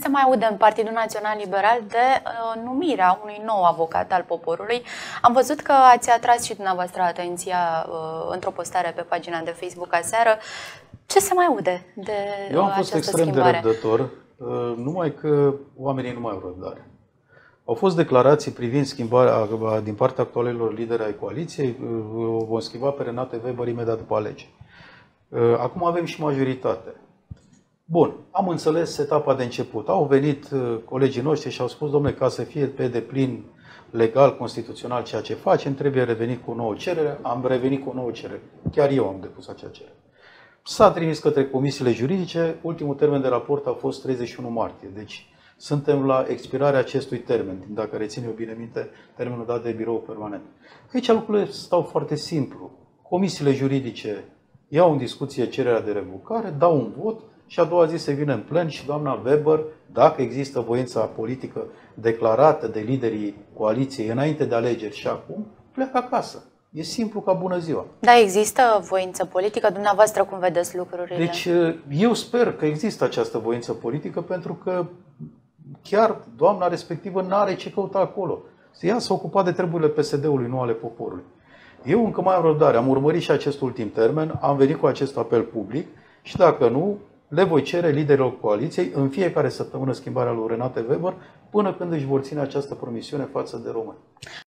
se mai aude în Partidul Național Liberal de numirea unui nou avocat al poporului? Am văzut că ați atras și dumneavoastră atenția într-o postare pe pagina de Facebook aseară. Ce se mai aude de această schimbare? Eu am fost extrem de răbdător, numai că oamenii nu mai au răbdare. Au fost declarații privind schimbarea din partea actualelor lideri ai coaliției. Vom schimba pe Renate Weber imediat după alegeri. Acum avem și majoritate. Bun, am înțeles etapa de început. Au venit colegii noștri și au spus, domnule, ca să fie pe deplin legal, constituțional ceea ce facem, trebuie revenit cu o nouă cerere. Am revenit cu o nouă cerere. Chiar eu am depus acea cerere. S-a trimis către comisiile juridice. Ultimul termen de raport a fost 31 martie. Deci suntem la expirarea acestui termen, dacă rețin eu bine minte, termenul dat de birou permanent. Aici lucrurile stau foarte simplu. Comisiile juridice iau în discuție cererea de revocare, dau un vot și a doua zi se vine în plen și doamna Weber, dacă există voința politică declarată de liderii coaliției înainte de alegeri și acum, pleacă acasă. E simplu ca bună ziua. Da, există voință politică? Dumneavoastră cum vedeți lucrurile? Deci eu sper că există această voință politică, pentru că chiar doamna respectivă n-are ce căuta acolo. Ea s-a ocupat de treburile PSD-ului, nu ale poporului. Eu încă mai am răbdare, am urmărit și acest ultim termen, am venit cu acest apel public și dacă nu, le voi cere liderilor coaliției în fiecare săptămână schimbarea lui Renate Weber până când își vor ține această promisiune față de români.